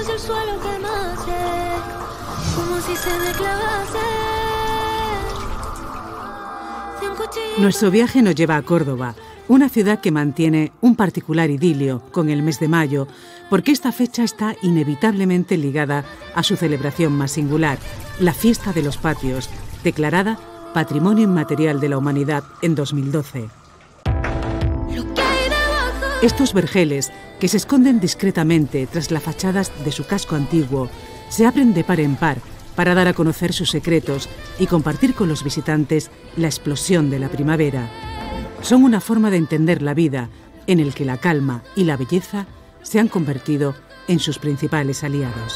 es el suelo que me hace, como si se me clavase. Nuestro viaje nos lleva a Córdoba, una ciudad que mantiene un particular idilio con el mes de mayo, porque esta fecha está inevitablemente ligada a su celebración más singular, la Fiesta de los Patios, declarada Patrimonio Inmaterial de la Humanidad en 2012. Estos vergeles, que se esconden discretamente tras las fachadas de su casco antiguo, se abren de par en par para dar a conocer sus secretos y compartir con los visitantes la explosión de la primavera. Son una forma de entender la vida en el que la calma y la belleza se han convertido en sus principales aliados.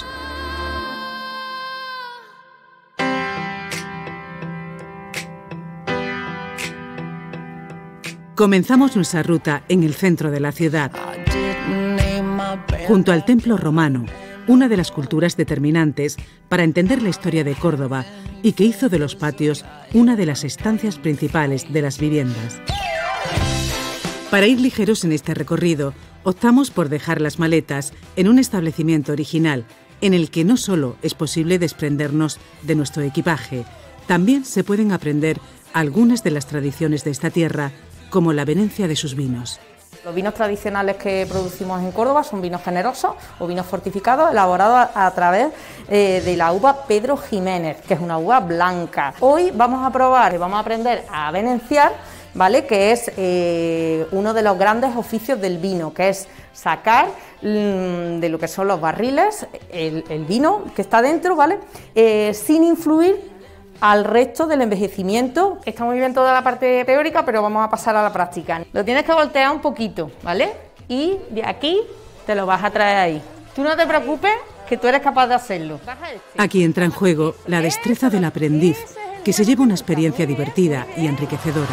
Comenzamos nuestra ruta en el centro de la ciudad, junto al Templo Romano, una de las culturas determinantes para entender la historia de Córdoba y que hizo de los patios una de las estancias principales de las viviendas. Para ir ligeros en este recorrido, optamos por dejar las maletas en un establecimiento original en el que no solo es posible desprendernos de nuestro equipaje, también se pueden aprender algunas de las tradiciones de esta tierra, como la venencia de sus vinos. Los vinos tradicionales que producimos en Córdoba son vinos generosos o vinos fortificados elaborados a través de la uva Pedro Jiménez, que es una uva blanca. Hoy vamos a probar y vamos a aprender a venenciar, ¿vale? Que es uno de los grandes oficios del vino, que es sacar de lo que son los barriles el vino que está dentro, ¿vale? Sin influir al resto del envejecimiento. Está muy bien toda la parte teórica, pero vamos a pasar a la práctica. Lo tienes que voltear un poquito, ¿vale? Y de aquí te lo vas a traer ahí. Tú no te preocupes, que tú eres capaz de hacerlo. Aquí entra en juego la destreza del aprendiz, que se lleva una experiencia divertida y enriquecedora.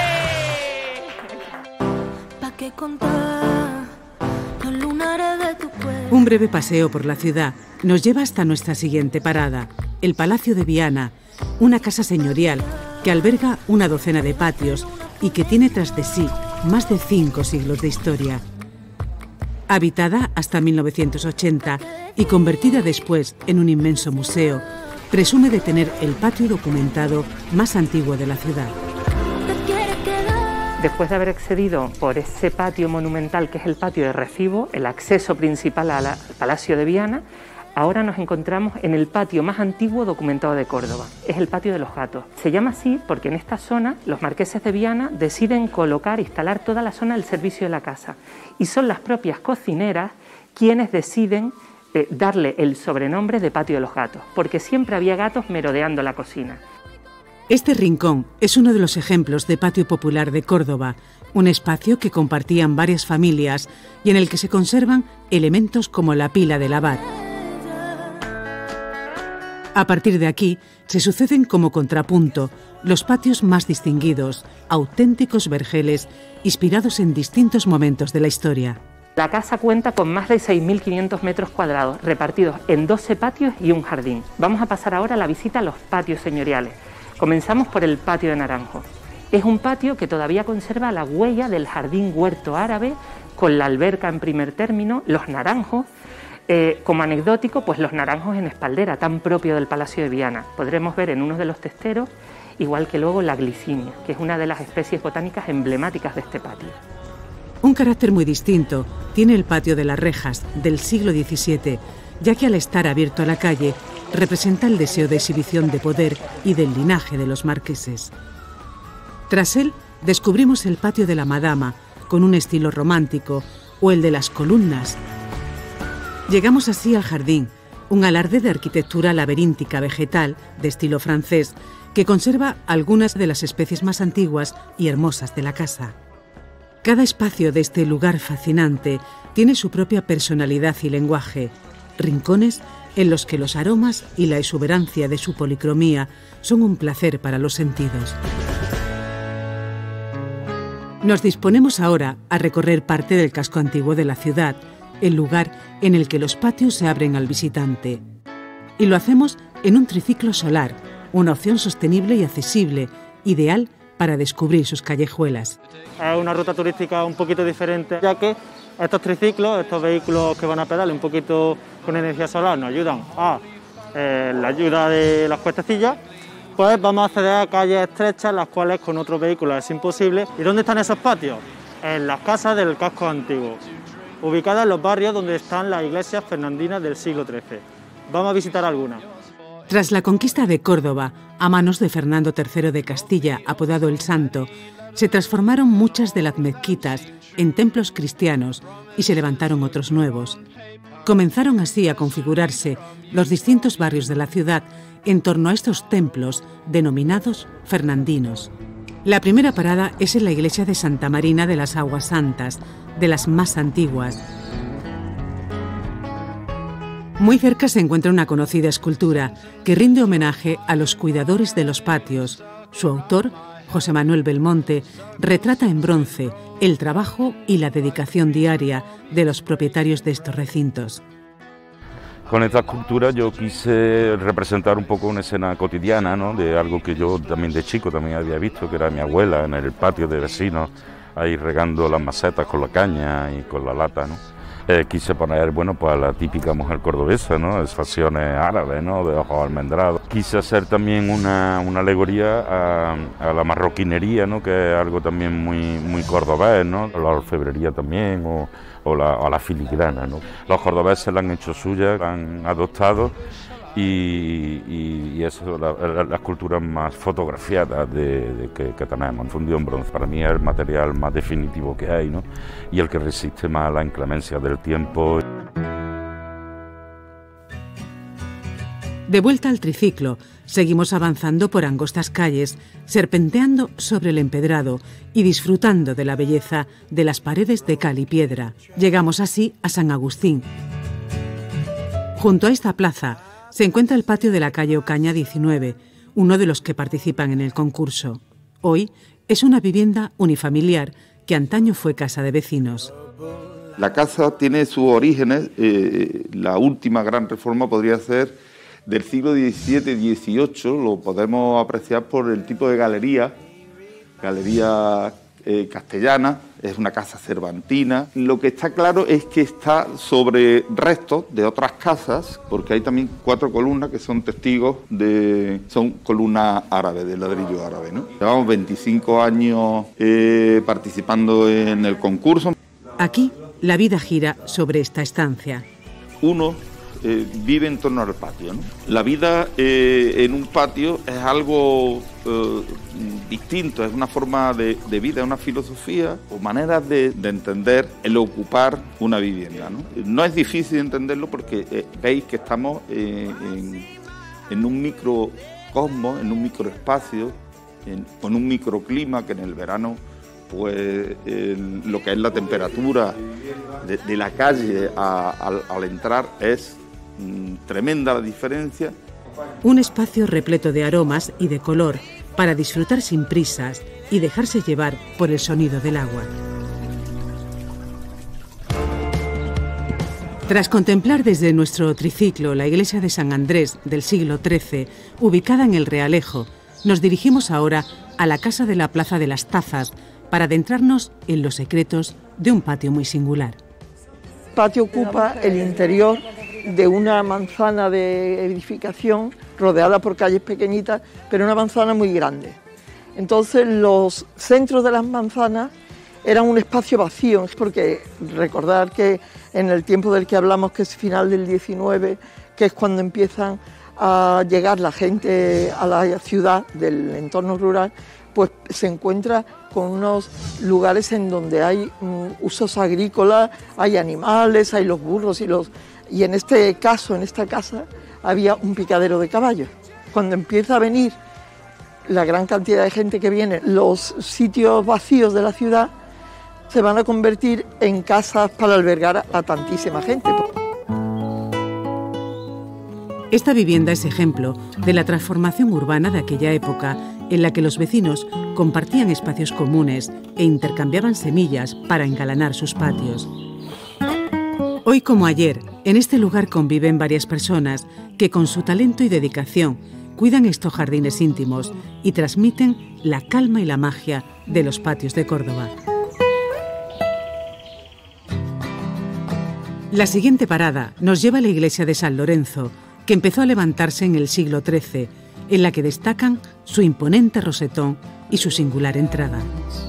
Un breve paseo por la ciudad nos lleva hasta nuestra siguiente parada, el Palacio de Viana, una casa señorial que alberga una docena de patios y que tiene tras de sí más de 5 siglos de historia. Habitada hasta 1980 y convertida después en un inmenso museo, presume de tener el patio documentado más antiguo de la ciudad. Después de haber accedido por ese patio monumental que es el patio de Recibo, el acceso principal al Palacio de Viana, ahora nos encontramos en el patio más antiguo documentado de Córdoba. Es el patio de los gatos. Se llama así porque en esta zona los marqueses de Viana deciden instalar toda la zona del servicio de la casa. Y son las propias cocineras quienes deciden darle el sobrenombre de patio de los gatos, porque siempre había gatos merodeando la cocina. Este rincón es uno de los ejemplos de patio popular de Córdoba, un espacio que compartían varias familias y en el que se conservan elementos como la pila de lavar. A partir de aquí, se suceden como contrapunto los patios más distinguidos, auténticos vergeles inspirados en distintos momentos de la historia. La casa cuenta con más de 6.500 metros cuadrados, repartidos en 12 patios y un jardín. Vamos a pasar ahora la visita a los patios señoriales. Comenzamos por el patio de Naranjo. Es un patio que todavía conserva la huella del jardín huerto árabe, con la alberca en primer término, los naranjos. Como anecdótico, pues los naranjos en espaldera, tan propio del Palacio de Viana. Podremos ver en uno de los testeros, igual que luego la glicinia, que es una de las especies botánicas emblemáticas de este patio. Un carácter muy distinto tiene el patio de las Rejas, del siglo XVII, ya que al estar abierto a la calle, representa el deseo de exhibición de poder y del linaje de los marqueses. Tras él, descubrimos el patio de la Madama, con un estilo romántico, o el de las columnas. Llegamos así al jardín, un alarde de arquitectura laberíntica vegetal de estilo francés que conserva algunas de las especies más antiguas y hermosas de la casa. Cada espacio de este lugar fascinante tiene su propia personalidad y lenguaje, rincones en los que los aromas y la exuberancia de su policromía son un placer para los sentidos. Nos disponemos ahora a recorrer parte del casco antiguo de la ciudad, el lugar en el que los patios se abren al visitante. Y lo hacemos en un triciclo solar, una opción sostenible y accesible, ideal para descubrir sus callejuelas. Es una ruta turística un poquito diferente, ya que Estos triciclos, estos vehículos que van a pedales un poquito con energía solar, nos ayudan a la ayuda de las cuestecillas. Pues vamos a acceder a calles estrechas, las cuales con otros vehículos es imposible. ¿Y dónde están esos patios? En las casas del casco antiguo, ubicadas en los barrios donde están las iglesias fernandinas del siglo XIII. Vamos a visitar algunas. Tras la conquista de Córdoba, a manos de Fernando III de Castilla, apodado el Santo, se transformaron muchas de las mezquitas en templos cristianos y se levantaron otros nuevos. Comenzaron así a configurarse los distintos barrios de la ciudad en torno a estos templos denominados fernandinos. La primera parada es en la iglesia de Santa Marina de las Aguas Santas, de las más antiguas. Muy cerca se encuentra una conocida escultura que rinde homenaje a los cuidadores de los patios. Su autor, José Manuel Belmonte, retrata en bronce el trabajo y la dedicación diaria de los propietarios de estos recintos. Con esta escultura yo quise representar un poco una escena cotidiana, ¿no?, de algo que yo también de chico también había visto, que era mi abuela en el patio de vecinos, ahí regando las macetas con la caña y con la lata, ¿no? Quise poner, bueno, pues la típica mujer cordobesa, ¿no?, es facciones árabes, ¿no?, de ojos almendrados. Quise hacer también una alegoría a la marroquinería, ¿no?, que es algo también muy cordobés, ¿no?, la orfebrería también, o la filigrana, ¿no? Los cordobeses la han hecho suya, la han adoptado, y eso es la escultura más fotografiada que tenemos, fundido en bronce. Para mí es el material más definitivo que hay, ¿no?, y el que resiste más a la inclemencia del tiempo. De vuelta al triciclo, seguimos avanzando por angostas calles, serpenteando sobre el empedrado y disfrutando de la belleza de las paredes de cal y piedra. Llegamos así a San Agustín. Junto a esta plaza se encuentra el patio de la calle Ocaña 19, uno de los que participan en el concurso. Hoy es una vivienda unifamiliar que antaño fue casa de vecinos. La casa tiene sus orígenes, la última gran reforma podría ser del siglo XVII-XVIII, lo podemos apreciar por el tipo de galería castellana, es una casa cervantina. Lo que está claro es que está sobre restos de otras casas, porque hay también 4 columnas que son testigos son columnas árabes, de ladrillo árabe, ¿no? Llevamos 25 años participando en el concurso. Aquí la vida gira sobre esta estancia. Uno vive en torno al patio, ¿no? La vida en un patio es algo distinto, es una forma de vida, una filosofía o maneras de entender el ocupar una vivienda, ¿no? No es difícil entenderlo porque veis que estamos en un microcosmos, en un microespacio, con un microclima que en el verano, pues lo que es la temperatura de la calle al entrar es tremenda la diferencia. Un espacio repleto de aromas y de color para disfrutar sin prisas y dejarse llevar por el sonido del agua. Tras contemplar desde nuestro triciclo la iglesia de San Andrés del siglo XIII, ubicada en el Realejo, nos dirigimos ahora a la casa de la Plaza de las Tazas para adentrarnos en los secretos de un patio muy singular. El patio ocupa el interior de una manzana de edificación rodeada por calles pequeñitas, pero una manzana muy grande. Entonces los centros de las manzanas eran un espacio vacío, porque recordar que en el tiempo del que hablamos, que es final del XIX, que es cuando empiezan a llegar la gente a la ciudad del entorno rural, pues se encuentra con unos lugares en donde hay usos agrícolas, hay animales, hay los burros y en este caso, en esta casa, había un picadero de caballos. Cuando empieza a venir la gran cantidad de gente que viene, los sitios vacíos de la ciudad se van a convertir en casas para albergar a tantísima gente. Esta vivienda es ejemplo de la transformación urbana de aquella época en la que los vecinos compartían espacios comunes e intercambiaban semillas para engalanar sus patios. Hoy como ayer, en este lugar conviven varias personas que con su talento y dedicación cuidan estos jardines íntimos y transmiten la calma y la magia de los patios de Córdoba. La siguiente parada nos lleva a la iglesia de San Lorenzo, que empezó a levantarse en el siglo XIII, en la que destacan su imponente rosetón y su singular entrada.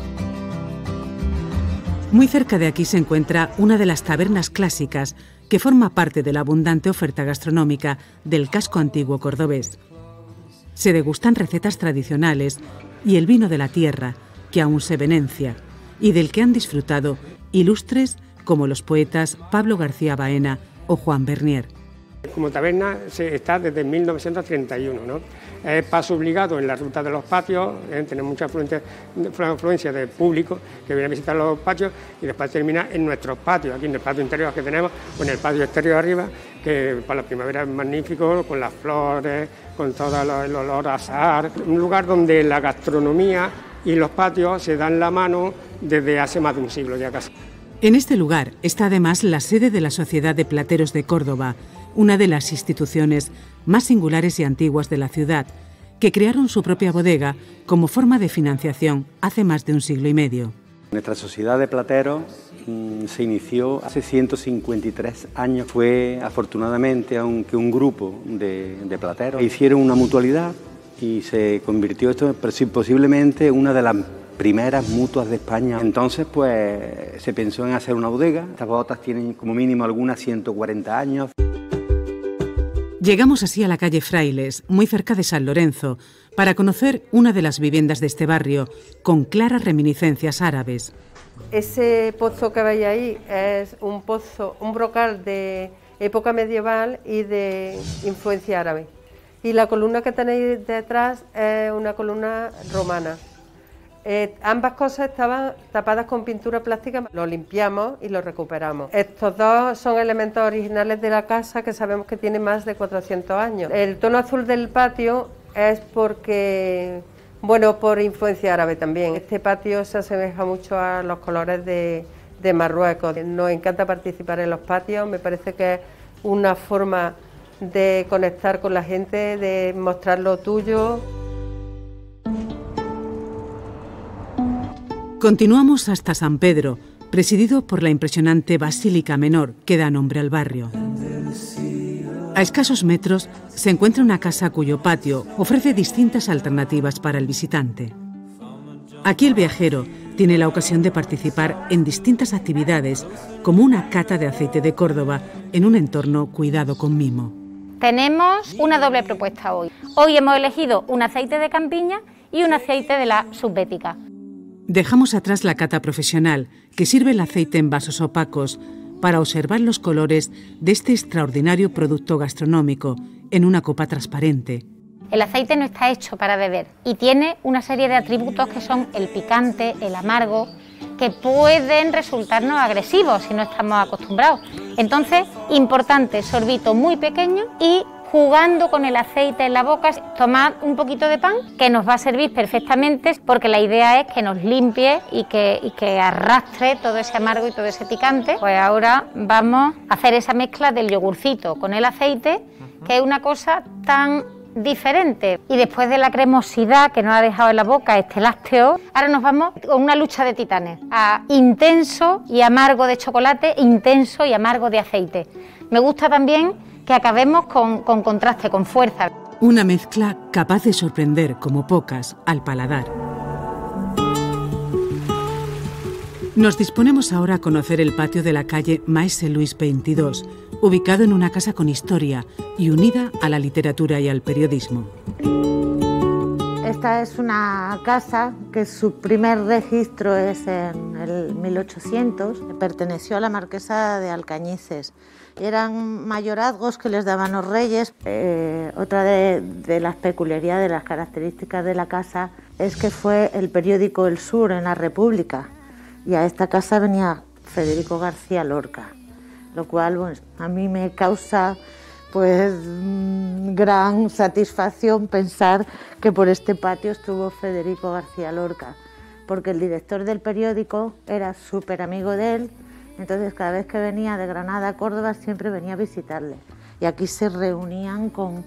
Muy cerca de aquí se encuentra una de las tabernas clásicas que forma parte de la abundante oferta gastronómica del casco antiguo cordobés. Se degustan recetas tradicionales y el vino de la tierra, que aún se venencia, y del que han disfrutado ilustres como los poetas Pablo García Baena o Juan Bernier. Como taberna está desde 1931, ¿no? Es paso obligado en la ruta de los patios, tenemos mucha afluencia de público que viene a visitar los patios y después termina en nuestros patios, aquí en el patio interior que tenemos o en el patio exterior arriba, que para la primavera es magnífico, con las flores, con todo el olor a azahar, un lugar donde la gastronomía y los patios se dan la mano desde hace más de un siglo ya casi. En este lugar está además la sede de la Sociedad de Plateros de Córdoba, una de las instituciones más singulares y antiguas de la ciudad, que crearon su propia bodega como forma de financiación hace más de un siglo y medio. Nuestra Sociedad de Plateros se inició hace 153 años. Fue afortunadamente aunque un grupo de plateros hicieron una mutualidad y se convirtió esto posiblemente una de las primeras mutuas de España. Entonces, pues, se pensó en hacer una bodega. Estas botas tienen como mínimo algunas 140 años. Llegamos así a la calle Frailes, muy cerca de San Lorenzo, para conocer una de las viviendas de este barrio, con claras reminiscencias árabes. Ese pozo que veis ahí es un pozo, un brocal de época medieval y de influencia árabe. Y la columna que tenéis detrás es una columna romana. Ambas cosas estaban tapadas con pintura plástica, lo limpiamos y lo recuperamos. Estos dos son elementos originales de la casa que sabemos que tiene más de 400 años. El tono azul del patio es porque, bueno, por influencia árabe también. Este patio se asemeja mucho a los colores de Marruecos. Nos encanta participar en los patios, me parece que es una forma de conectar con la gente, de mostrar lo tuyo. Continuamos hasta San Pedro, presidido por la impresionante Basílica Menor que da nombre al barrio. A escasos metros se encuentra una casa cuyo patio ofrece distintas alternativas para el visitante. Aquí el viajero tiene la ocasión de participar en distintas actividades, como una cata de aceite de Córdoba en un entorno cuidado con mimo. Tenemos una doble propuesta hoy. Hoy hemos elegido un aceite de campiña y un aceite de la subbética. Dejamos atrás la cata profesional, que sirve el aceite en vasos opacos, para observar los colores de este extraordinario producto gastronómico en una copa transparente. El aceite no está hecho para beber y tiene una serie de atributos que son el picante, el amargo, que pueden resultarnos agresivos si no estamos acostumbrados. Entonces, importante, sorbito muy pequeño y jugando con el aceite en la boca, tomad un poquito de pan que nos va a servir perfectamente porque la idea es que nos limpie y que arrastre todo ese amargo y todo ese picante. Pues ahora vamos a hacer esa mezcla del yogurcito con el aceite, que es una cosa tan diferente. Y después de la cremosidad que nos ha dejado en la boca este lácteo, ahora nos vamos con una lucha de titanes, a intenso y amargo de chocolate, intenso y amargo de aceite. Me gusta también que acabemos con contraste, con fuerza. Una mezcla capaz de sorprender como pocas al paladar. Nos disponemos ahora a conocer el patio de la calle Maese Luis 22, ubicado en una casa con historia y unida a la literatura y al periodismo. Esta es una casa que su primer registro es en el 1800, perteneció a la marquesa de Alcañices. Eran mayorazgos que les daban los reyes. Otra de las peculiaridades, de las características de la casa, es que fue el periódico El Sur en la República. Y a esta casa venía Federico García Lorca, lo cual bueno, a mí me causa pues gran satisfacción pensar que por este patio estuvo Federico García Lorca, porque el director del periódico era súper amigo de él. Entonces, cada vez que venía de Granada a Córdoba, siempre venía a visitarle. Y aquí se reunían con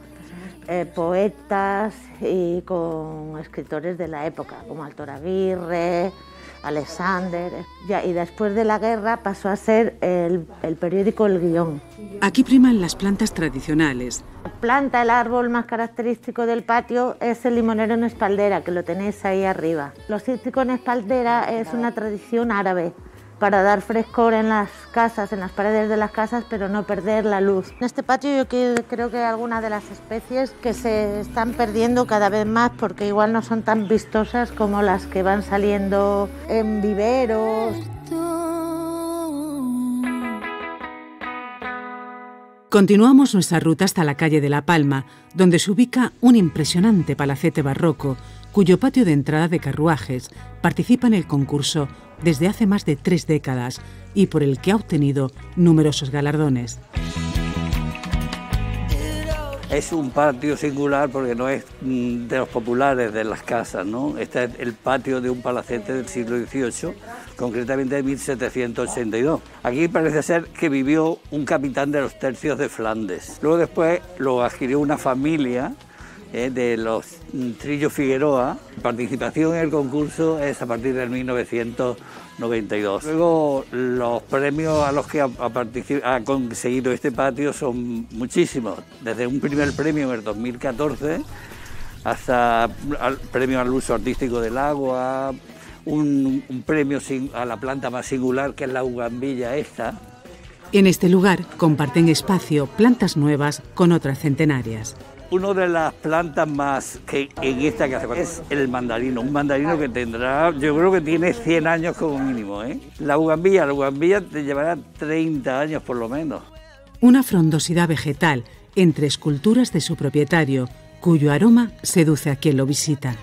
poetas y con escritores de la época, como Altoraguirre, Alexander, y después de la guerra pasó a ser el periódico El Guión. Aquí priman las plantas tradicionales. La planta, el árbol más característico del patio es el limonero en espaldera, que lo tenéis ahí arriba. Los cítricos en espaldera es una tradición árabe para dar frescor en las casas, en las paredes de las casas, pero no perder la luz. En este patio yo creo que hay algunas de las especies que se están perdiendo cada vez más porque igual no son tan vistosas como las que van saliendo en viveros. Continuamos nuestra ruta hasta la calle de La Palma, donde se ubica un impresionante palacete barroco, cuyo patio de entrada de carruajes participa en el concurso desde hace más de 3 décadas y por el que ha obtenido numerosos galardones. Es un patio singular porque no es de los populares de las casas, ¿no? Este es el patio de un palacete del siglo XVIII, concretamente de 1782. Aquí parece ser que vivió un capitán de los tercios de Flandes. Luego después lo adquirió una familia de los Trillo Figueroa. La participación en el concurso es a partir del 1992. Luego los premios a los que ha conseguido este patio son muchísimos, desde un primer premio en el 2014 hasta el premio al uso artístico del agua, un premio a la planta más singular que es la bugambilla esta. En este lugar comparten espacio plantas nuevas con otras centenarias. Una de las plantas más que en esta casa es el mandarino, un mandarino que tendrá, yo creo que tiene 100 años como mínimo, ¿eh? La bugambilla te llevará 30 años por lo menos. Una frondosidad vegetal entre esculturas de su propietario, cuyo aroma seduce a quien lo visita.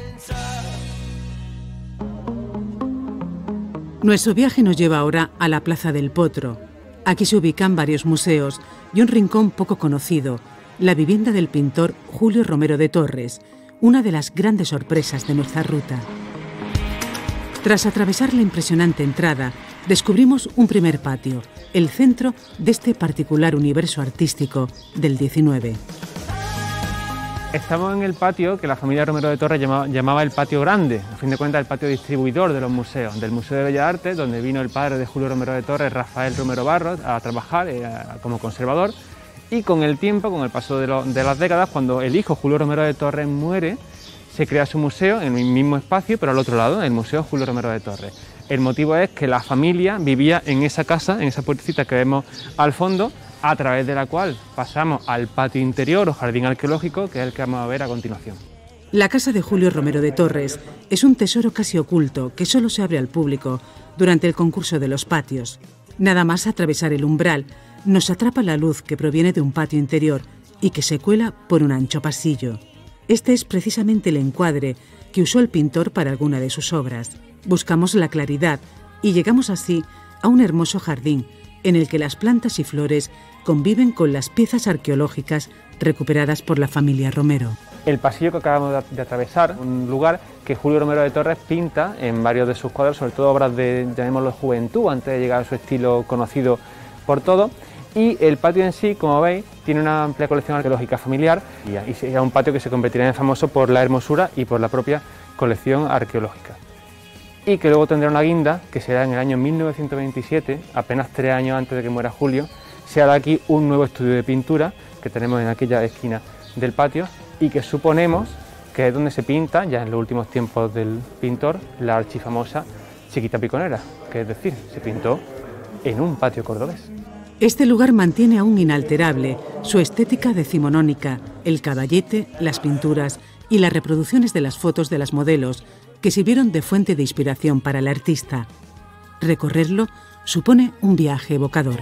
Nuestro viaje nos lleva ahora a la Plaza del Potro. Aquí se ubican varios museos y un rincón poco conocido, la vivienda del pintor Julio Romero de Torres, una de las grandes sorpresas de nuestra ruta. Tras atravesar la impresionante entrada, descubrimos un primer patio, el centro de este particular universo artístico del XIX. Estamos en el patio que la familia Romero de Torres llamaba el patio grande, a fin de cuentas el patio distribuidor de los museos, del Museo de Bellas Artes, donde vino el padre de Julio Romero de Torres, Rafael Romero Barros, a trabajar como conservador. Y con el tiempo, con el paso de las décadas, cuando el hijo Julio Romero de Torres muere, se crea su museo en el mismo espacio, pero al otro lado, el Museo Julio Romero de Torres. El motivo es que la familia vivía en esa casa, en esa puertecita que vemos al fondo, a través de la cual pasamos al patio interior o jardín arqueológico, que es el que vamos a ver a continuación. La casa de Julio Romero de Torres es un tesoro casi oculto que solo se abre al público durante el concurso de los patios. Nada más atravesar el umbral, nos atrapa la luz que proviene de un patio interior y que se cuela por un ancho pasillo. Este es precisamente el encuadre que usó el pintor para alguna de sus obras. Buscamos la claridad y llegamos así a un hermoso jardín en el que las plantas y flores conviven con las piezas arqueológicas recuperadas por la familia Romero. El pasillo que acabamos de atravesar, un lugar que Julio Romero de Torres pinta en varios de sus cuadros, sobre todo obras de, llamémoslo, juventud, antes de llegar a su estilo conocido por todo. Y el patio en sí, como veis, tiene una amplia colección arqueológica familiar y será un patio que se convertirá en famoso por la hermosura y por la propia colección arqueológica. Y que luego tendrá una guinda, que será en el año 1927, apenas 3 años antes de que muera Julio, se hará aquí un nuevo estudio de pintura que tenemos en aquella esquina del patio y que suponemos que es donde se pinta, ya en los últimos tiempos del pintor, la archifamosa Chiquita Piconera, que es decir, se pintó en un patio cordobés. Este lugar mantiene aún inalterable su estética decimonónica, el caballete, las pinturas y las reproducciones de las fotos de las modelos que sirvieron de fuente de inspiración para el artista. Recorrerlo supone un viaje evocador.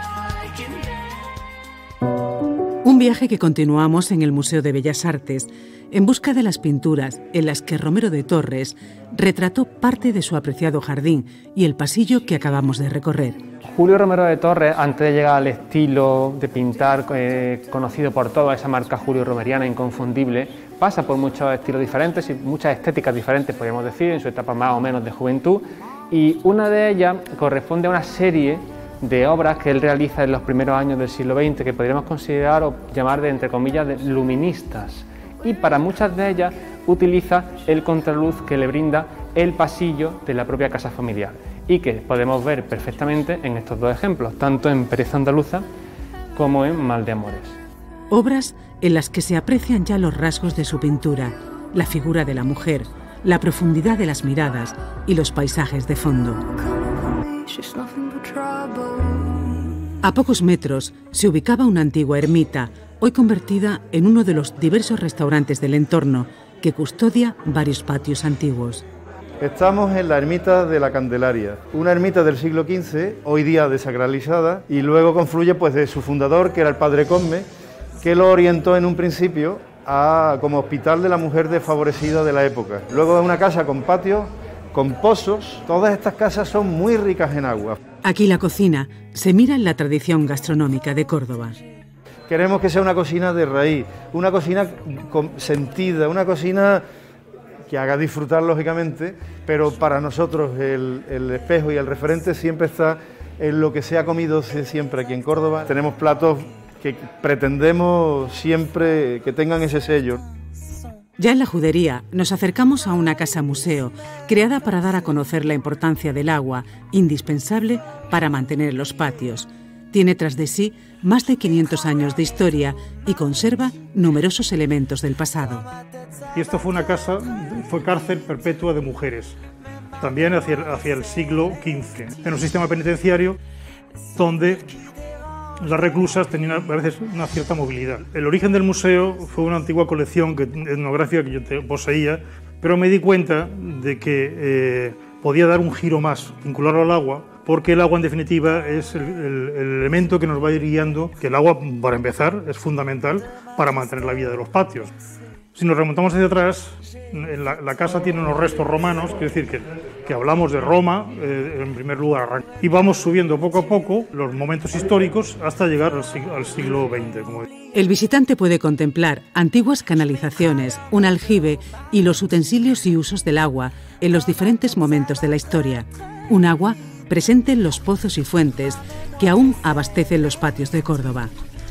Un viaje que continuamos en el Museo de Bellas Artes en busca de las pinturas en las que Romero de Torres retrató parte de su apreciado jardín y el pasillo que acabamos de recorrer. Julio Romero de Torres, antes de llegar al estilo de pintar conocido por toda esa marca Julio Romeriana inconfundible, pasa por muchos estilos diferentes y muchas estéticas diferentes, podríamos decir, en su etapa más o menos de juventud, y una de ellas corresponde a una serie de obras que él realiza en los primeros años del siglo XX, que podríamos considerar o llamar de, entre comillas, de luministas, y para muchas de ellas utiliza el contraluz que le brinda el pasillo de la propia casa familiar y que podemos ver perfectamente en estos dos ejemplos, tanto en Pereza Andaluza como en Mal de Amores. Obras en las que se aprecian ya los rasgos de su pintura, la figura de la mujer, la profundidad de las miradas y los paisajes de fondo. A pocos metros se ubicaba una antigua ermita, hoy convertida en uno de los diversos restaurantes del entorno, que custodia varios patios antiguos. Estamos en la ermita de la Candelaria, una ermita del siglo XV, hoy día desacralizada, y luego confluye pues de su fundador, que era el padre Cosme, que lo orientó en un principio como hospital de la mujer desfavorecida de la época. Luego es una casa con patios, con pozos. Todas estas casas son muy ricas en agua. Aquí la cocina se mira en la tradición gastronómica de Córdoba. Queremos que sea una cocina de raíz, una cocina sentida, una cocina que haga disfrutar lógicamente, pero para nosotros el espejo y el referente siempre está en lo que se ha comido siempre aquí en Córdoba. Tenemos platos que pretendemos siempre que tengan ese sello. Ya en la Judería nos acercamos a una casa museo creada para dar a conocer la importancia del agua, indispensable para mantener los patios. Tiene tras de sí más de 500 años de historia y conserva numerosos elementos del pasado. Y esto fue una casa, fue cárcel perpetua de mujeres, también hacia el siglo XV, en un sistema penitenciario donde las reclusas tenían a veces una cierta movilidad. El origen del museo fue una antigua colección etnográfica que yo poseía, pero me di cuenta de que podía dar un giro más, vincularlo al agua, porque el agua en definitiva es el elemento que nos va a ir guiando, que el agua, para empezar, es fundamental para mantener la vida de los patios. Si nos remontamos hacia atrás, la casa tiene unos restos romanos, quiere decir que hablamos de Roma en primer lugar, y vamos subiendo poco a poco los momentos históricos hasta llegar al siglo XX. El visitante puede contemplar antiguas canalizaciones, un aljibe y los utensilios y usos del agua en los diferentes momentos de la historia. Un agua presente en los pozos y fuentes que aún abastecen los patios de Córdoba.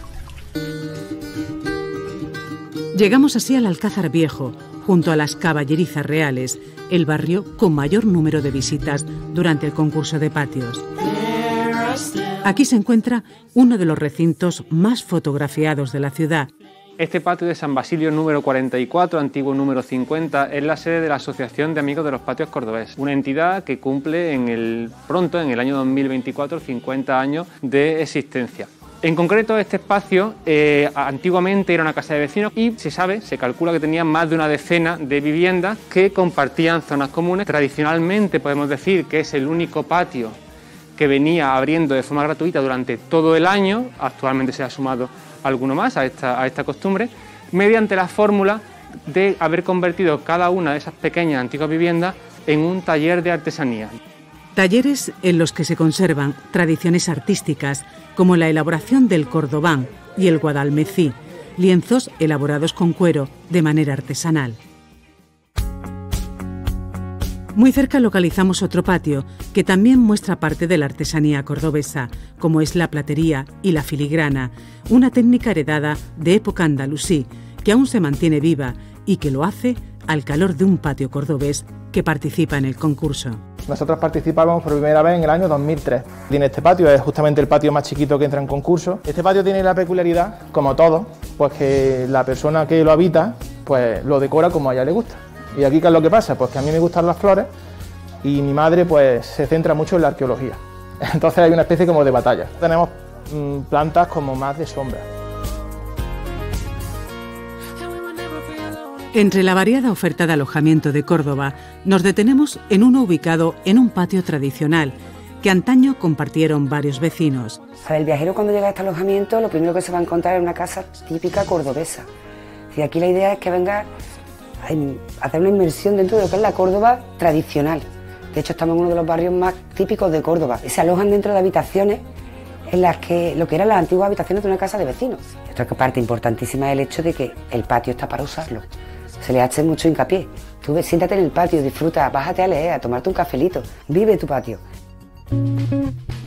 Llegamos así al Alcázar Viejo, junto a las Caballerizas Reales, el barrio con mayor número de visitas durante el concurso de patios. Aquí se encuentra uno de los recintos más fotografiados de la ciudad. Este patio de San Basilio número 44, antiguo número 50, es la sede de la Asociación de Amigos de los Patios Cordobés, una entidad que cumple pronto, en el año 2024, 50 años de existencia. En concreto, este espacio antiguamente era una casa de vecinos y se calcula que tenía más de una decena de viviendas que compartían zonas comunes. Tradicionalmente podemos decir que es el único patio que venía abriendo de forma gratuita durante todo el año. Actualmente se ha sumado alguno más a esta costumbre, mediante la fórmula de haber convertido cada una de esas pequeñas antiguas viviendas en un taller de artesanía. Talleres en los que se conservan tradiciones artísticas como la elaboración del cordobán y el guadalmecí, lienzos elaborados con cuero de manera artesanal. Muy cerca localizamos otro patio que también muestra parte de la artesanía cordobesa, como es la platería y la filigrana, una técnica heredada de época andalusí que aún se mantiene viva y que lo hace al calor de un patio cordobés que participa en el concurso. Nosotros participábamos por primera vez en el año 2003. Tiene este patio, es justamente el patio más chiquito que entra en concurso. Este patio tiene la peculiaridad, como todo, pues que la persona que lo habita, pues lo decora como a ella le gusta. Y aquí, ¿qué es lo que pasa? Pues que a mí me gustan las flores y mi madre pues se centra mucho en la arqueología. Entonces hay una especie como de batalla. Tenemos plantas como más de sombra. Entre la variada oferta de alojamiento de Córdoba, nos detenemos en uno ubicado en un patio tradicional, que antaño compartieron varios vecinos. El viajero cuando llega a este alojamiento, lo primero que se va a encontrar es una casa típica cordobesa. Y aquí la idea es que venga a hacer una inmersión dentro de lo que es la Córdoba tradicional. De hecho, estamos en uno de los barrios más típicos de Córdoba. Se alojan dentro de habitaciones en las que lo que eran las antiguas habitaciones de una casa de vecinos. Otra parte importantísima es el hecho de que el patio está para usarlo. Se le hace mucho hincapié. Tú siéntate en el patio, disfruta, bájate a leer, a tomarte un cafelito, vive tu patio.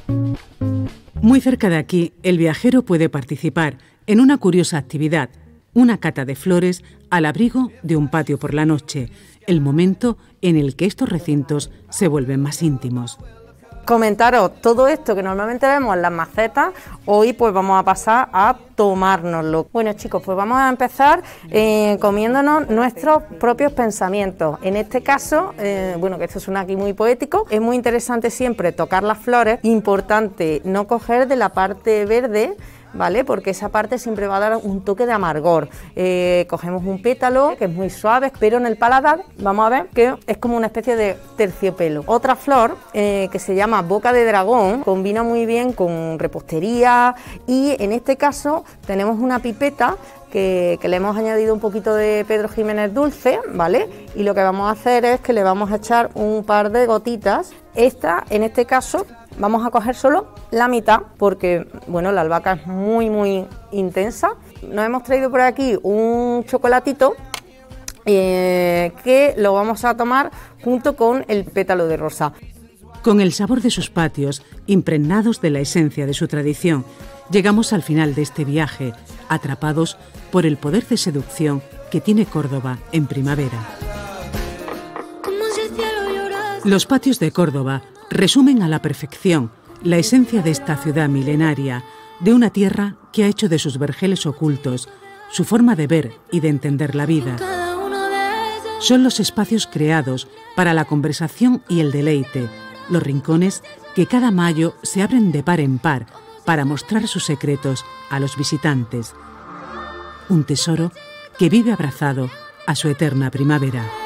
Muy cerca de aquí, el viajero puede participar en una curiosa actividad, Una cata de flores al abrigo de un patio por la noche, el momento en el que estos recintos se vuelven más íntimos. Comentaros todo esto que normalmente vemos en las macetas, hoy pues vamos a pasar a tomárnoslo. Bueno chicos, pues vamos a empezar comiéndonos nuestros propios pensamientos. En este caso, bueno, que esto suena aquí muy poético, es muy interesante siempre tocar las flores, importante no coger de la parte verde, ¿vale? Porque esa parte siempre va a dar un toque de amargor. Cogemos un pétalo que es muy suave, pero en el paladar vamos a ver que es como una especie de terciopelo. Otra flor que se llama boca de dragón, combina muy bien con repostería, y en este caso tenemos una pipeta que le hemos añadido un poquito de Pedro Ximénez dulce, ¿vale? Y lo que vamos a hacer es que le vamos a echar un par de gotitas. Esta, en este caso, vamos a coger solo la mitad porque, bueno, la albahaca es muy intensa. Nos hemos traído por aquí un chocolatito que lo vamos a tomar junto con el pétalo de rosa. Con el sabor de sus patios, impregnados de la esencia de su tradición, llegamos al final de este viaje, atrapados por el poder de seducción que tiene Córdoba en primavera. Los patios de Córdoba resumen a la perfección la esencia de esta ciudad milenaria, de una tierra que ha hecho de sus vergeles ocultos su forma de ver y de entender la vida. Son los espacios creados para la conversación y el deleite, los rincones que cada mayo se abren de par en par para mostrar sus secretos a los visitantes. Un tesoro que vive abrazado a su eterna primavera.